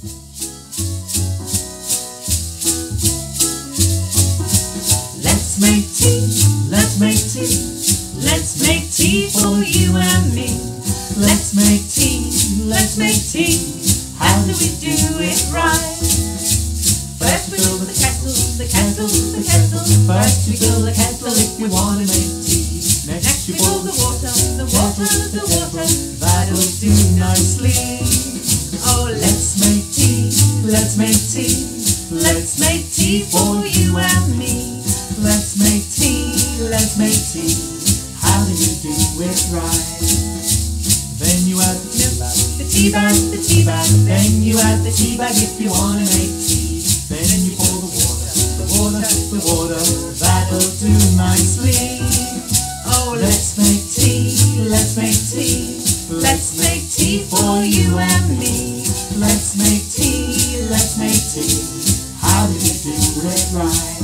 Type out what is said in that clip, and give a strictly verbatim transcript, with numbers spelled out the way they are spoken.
Let's make tea, let's make tea, let's make tea for you and me. Let's make tea, let's make tea, how do we do it right? First we fill the kettle, the kettle, the kettle. First you fill the kettle if you want to make tea. Next you pour the water, the water, the water. That'll do nicely. Oh, let's make tea, let's make tea, let's make tea for you and me. Let's make tea, let's make tea, how do you do it right? Then you add the tea bag, the tea bag, the tea bag. Then you add the tea bag if you want to make tea. Then you pour the water, the water, the water. That'll do nicely. Oh, let's make tea, let's make tea, let's make tea for you and me. Let's make tea, let's make tea, how do you do it right?